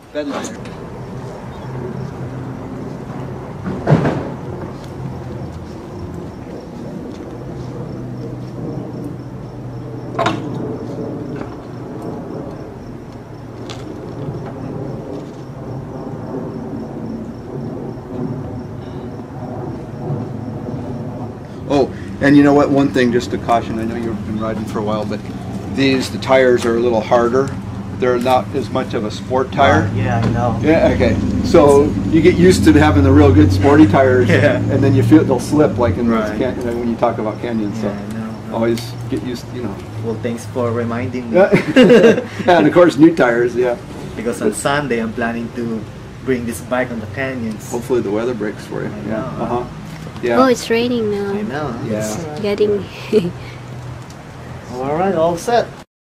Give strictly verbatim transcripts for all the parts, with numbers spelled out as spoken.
bed liner. Oh, and you know what, one thing just to caution, I know you've been riding for a while, but these, the tires are a little harder. They're not as much of a sport tire. Uh, yeah, I know. Yeah, okay. So you get used to having the real good sporty tires, Yeah. and then you feel they'll slip like in Right. those can, you know, when you talk about canyons. Yeah, So I know. always get used, you know. Well, thanks for reminding me. Yeah, and of course new tires, yeah. Because on Sunday, I'm planning to bring this bike on the canyons. Hopefully the weather breaks for you. I Yeah. know. Uh huh. Yeah. Oh, it's raining now. I know. Yeah. It's, uh, Getting all right, all set.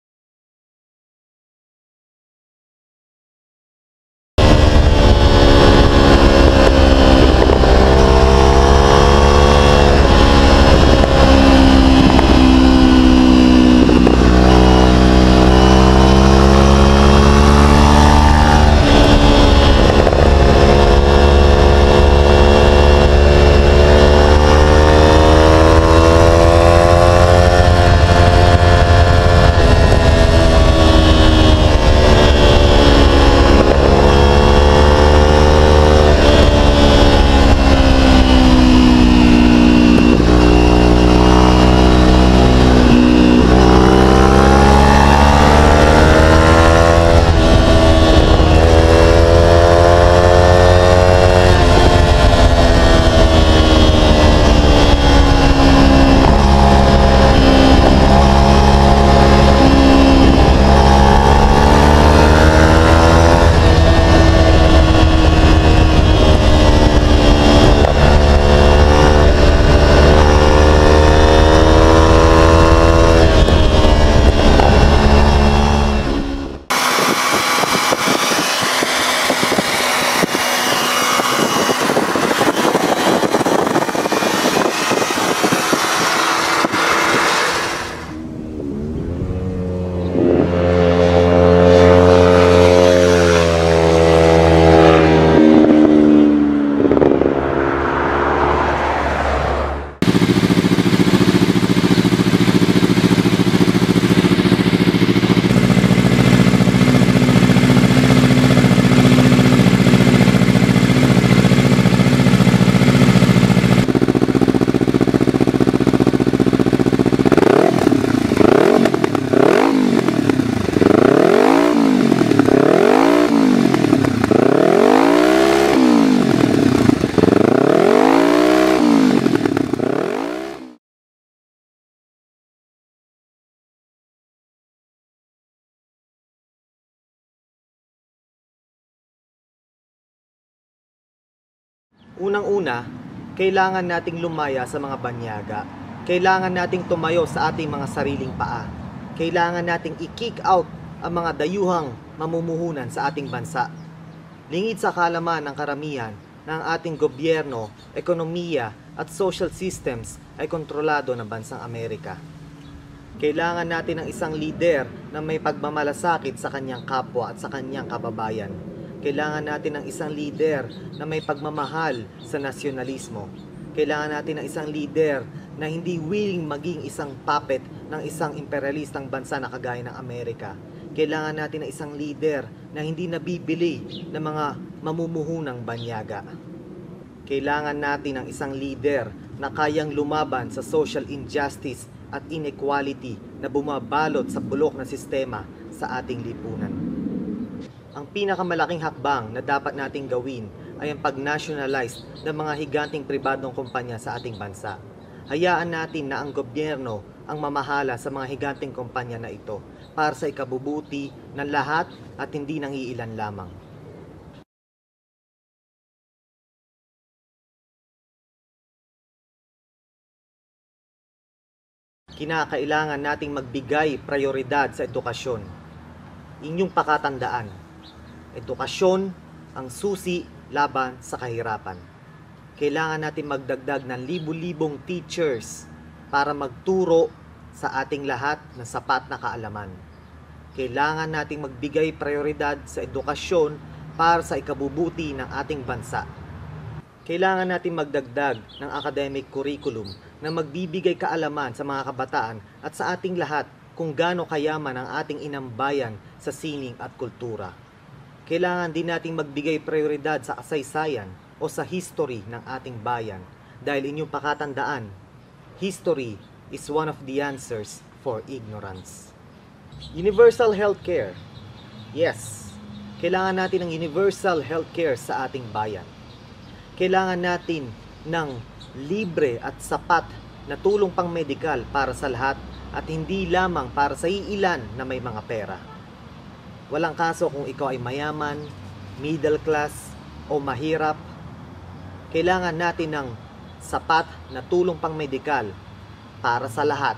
Unang-una, kailangan nating lumaya sa mga banyaga. Kailangan nating tumayo sa ating mga sariling paa. Kailangan nating i-kick out ang mga dayuhang mamumuhunan sa ating bansa. Lingid sa kaalaman ng karamihan na ang ating gobyerno, ekonomiya at social systems ay kontrolado ng bansang Amerika. Kailangan natin ng isang lider na may pagmamalasakit sa kanyang kapwa at sa kanyang kababayan. Kailangan natin ng isang lider na may pagmamahal sa nasyonalismo. Kailangan natin ng isang lider na hindi willing maging isang puppet ng isang imperialistang bansa na kagaya ng Amerika. Kailangan natin ng isang lider na hindi nabibili ng mga mamumuhunang banyaga. Kailangan natin ng isang lider na kayang lumaban sa social injustice at inequality na bumabalot sa bulok na sistema sa ating lipunan. Ang pinakamalaking hakbang na dapat nating gawin ay ang pag-nationalize ng mga higanting pribadong kumpanya sa ating bansa. Hayaan natin na ang gobyerno ang mamahala sa mga higanting kumpanya na ito para sa ikabubuti ng lahat at hindi ng iilan lamang. Kinakailangan nating magbigay prioridad sa edukasyon. Inyong pakatandaan, edukasyon ang susi laban sa kahirapan. Kailangan natin magdagdag ng libu-libong teachers para magturo sa ating lahat ng sapat na kaalaman. Kailangan nating magbigay prioridad sa edukasyon para sa ikabubuti ng ating bansa. Kailangan natin magdagdag ng academic curriculum na magbibigay kaalaman sa mga kabataan at sa ating lahat kung gaano kayaman ang ating inang bayan sa sining at kultura. Kailangan din nating magbigay prioridad sa kasaysayan o sa history ng ating bayan dahil inyong pakatandaan, history is one of the answers for ignorance. Universal healthcare. Yes, kailangan natin ng universal healthcare sa ating bayan. Kailangan natin ng libre at sapat na tulong pang medikal para sa lahat at hindi lamang para sa iilan na may mga pera. Walang kaso kung ikaw ay mayaman, middle class, o mahirap. Kailangan natin ng sapat na tulong pang medikal para sa lahat.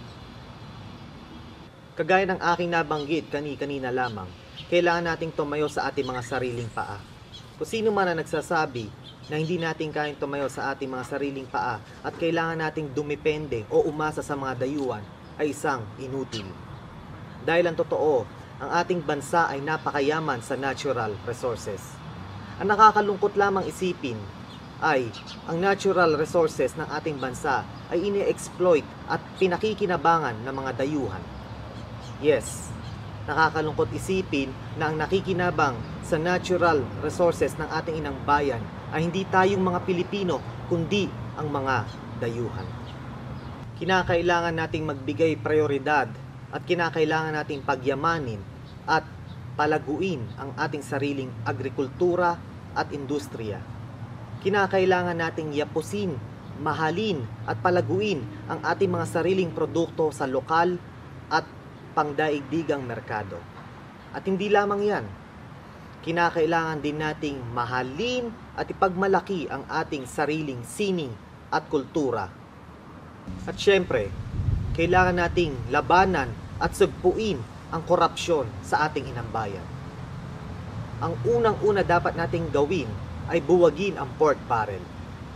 Kagaya ng aking nabanggit kani-kanina lamang, kailangan nating tumayo sa ating mga sariling paa. Kung sino man ang nagsasabi na hindi natin kayang tumayo sa ating mga sariling paa at kailangan nating dumepende o umasa sa mga dayuhan ay isang inutil. Dahil ang totoo, ang ating bansa ay napakayaman sa natural resources. Ang nakakalungkot lamang isipin ay ang natural resources ng ating bansa ay ini-exploit at pinakikinabangan ng mga dayuhan. Yes, nakakalungkot isipin na ang nakikinabang sa natural resources ng ating inang bayan ay hindi tayong mga Pilipino, kundi ang mga dayuhan. Kinakailangan nating magbigay prioridad at kinakailangan nating pagyamanin at palaguin ang ating sariling agrikultura at industriya. Kinakailangan nating yapusin, mahalin at palaguin ang ating mga sariling produkto sa lokal at pangdaigdigang merkado. At hindi lamang yan, kinakailangan din nating mahalin at ipagmalaki ang ating sariling sining at kultura. At syempre, kailangan nating labanan at sugpuin ang korupsyon sa ating inang bayan. Ang unang-una dapat nating gawin ay buwagin ang pork barrel.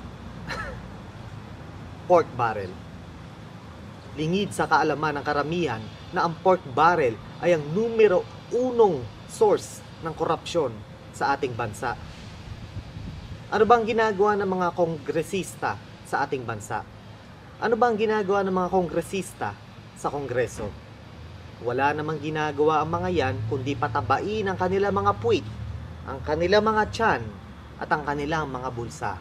Pork barrel. Lingid sa kaalaman ng karamihan na ang pork barrel ay ang numero unong source ng korupsyon sa ating bansa. Ano bang ginagawa ng mga kongresista sa ating bansa? Ano bang ginagawa ng mga kongresista sa Kongreso? Wala namang ginagawa ang mga yan kundi patabain ang kanilang mga puwit, ang kanilang mga tiyan, at ang kanilang mga bulsa.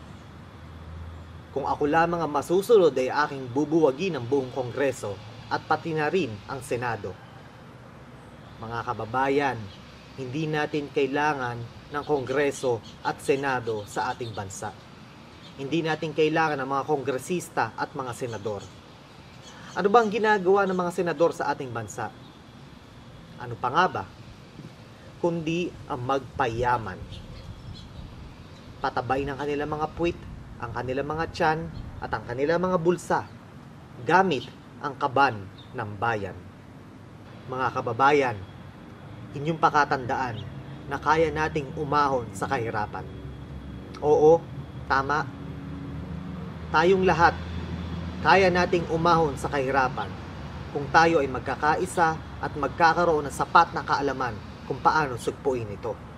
Kung ako lamang ang masusunod ay aking bubuwagin ang buong Kongreso at pati na rin ang Senado. Mga kababayan, hindi natin kailangan ng Kongreso at Senado sa ating bansa. Hindi natin kailangan ng mga kongresista at mga senador. Ano ba ang ginagawa ng mga senador sa ating bansa? Ano pa nga ba? Kundi ang magpayaman. Patabay ng kanilang mga puwit, ang kanilang mga tiyan, at ang kanilang mga bulsa, gamit ang kaban ng bayan. Mga kababayan, inyong pakatandaan na kaya nating umahon sa kahirapan. Oo, tama. Tayong lahat, kaya nating umahon sa kahirapan kung tayo ay magkakaisa at magkakaroon ng sapat na kaalaman kung paano sugpuin ito.